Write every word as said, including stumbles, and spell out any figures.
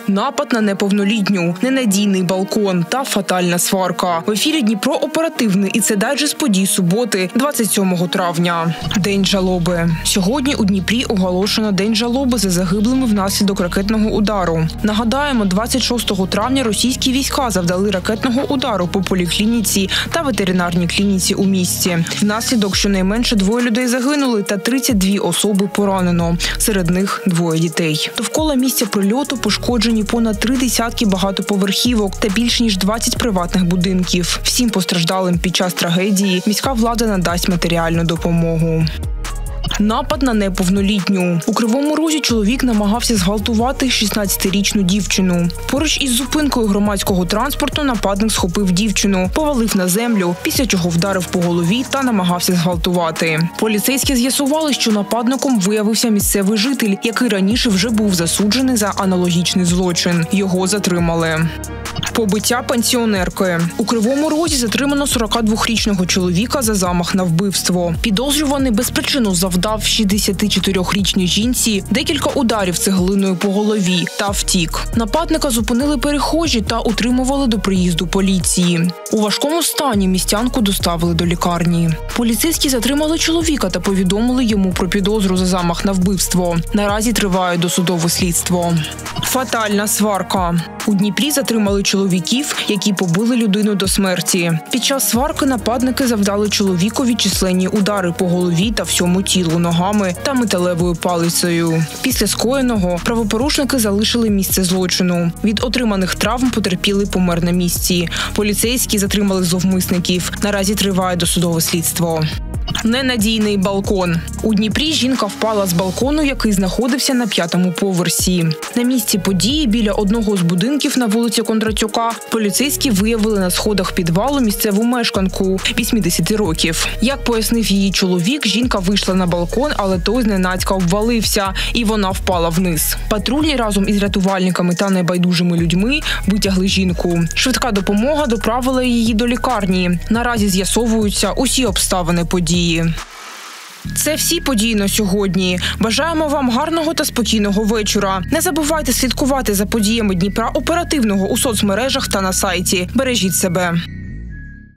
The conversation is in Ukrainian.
Напад на неповнолітню, ненадійний балкон та фатальна сварка. В ефірі Дніпро оперативний, і це дайджест подій суботи, двадцять сьомого травня. День жалоби. Сьогодні у Дніпрі оголошено День жалоби за загиблими внаслідок ракетного удару. Нагадаємо, двадцять шостого травня російські війська завдали ракетного удару по поліклініці та ветеринарній клініці у місті. Внаслідок щонайменше двоє людей загинули та тридцять дві особи поранено. Серед них двоє дітей. Довкола місця прильоту пошкоджені понад три десятки багатоповерхівок та більш ніж двадцять приватних будинків. Всім постраждалим під час трагедії міська влада надасть матеріальну допомогу. Напад на неповнолітню. У Кривому Розі чоловік намагався зґвалтувати шістнадцятирічну дівчину. Поруч із зупинкою громадського транспорту нападник схопив дівчину, повалив на землю, після чого вдарив по голові та намагався зґвалтувати. Поліцейські з'ясували, що нападником виявився місцевий житель, який раніше вже був засуджений за аналогічний злочин. Його затримали. Побиття пенсіонерки. У Кривому Розі затримано сорокадвохрічного чоловіка за замах на вбивство. Підозрюваний безпричинно завдав шістдесятичотирирічній жінці декілька ударів цеглиною по голові та втік. Нападника зупинили перехожі та утримували до приїзду поліції. У важкому стані містянку доставили до лікарні. Поліцейські затримали чоловіка та повідомили йому про підозру за замах на вбивство. Наразі триває досудове слідство. Фатальна сварка. У Дніпрі затримали чоловіків, які побили людину до смерті. Під час сварки нападники завдали чоловікові численні удари по голові та всьому тілу ногами та металевою палицею. Після скоєного правопорушники залишили місце злочину. Від отриманих травм потерпілий помер на місці. Поліцейські затримали зловмисників. Наразі триває досудове слідство. Ненадійний балкон. У Дніпрі жінка впала з балкону, який знаходився на п'ятому поверсі. На місці події біля одного з будинків на вулиці Кондратюка поліцейські виявили на сходах підвалу місцеву мешканку вісімдесят років. Як пояснив її чоловік, жінка вийшла на балкон, але той зненацька обвалився, і вона впала вниз. Патрульні разом із рятувальниками та небайдужими людьми витягли жінку. Швидка допомога доправила її до лікарні. Наразі з'ясовуються усі обставини події. Це всі події на сьогодні. Бажаємо вам гарного та спокійного вечора. Не забувайте слідкувати за подіями Дніпра оперативного у соцмережах та на сайті. Бережіть себе.